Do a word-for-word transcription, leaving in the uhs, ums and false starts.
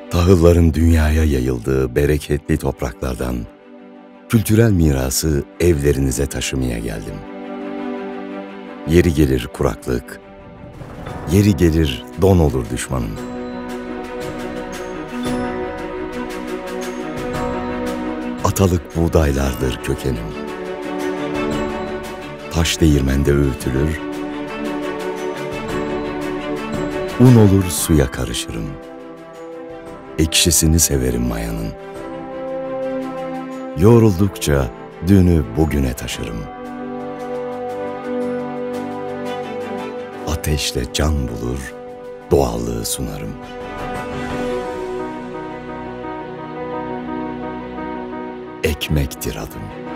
Tahılların dünyaya yayıldığı bereketli topraklardan kültürel mirası evlerinize taşımaya geldim. Yeri gelir kuraklık, yeri gelir don olur düşmanım. Atalık buğdaylardır kökenim. Taş değirmende öğütülür, un olur suya karışırım. Ekşisini severim mayanın. Yoğruldukça dünü bugüne taşırım. Ateşle can bulur, doğallığı sunarım. Ekmektir adım.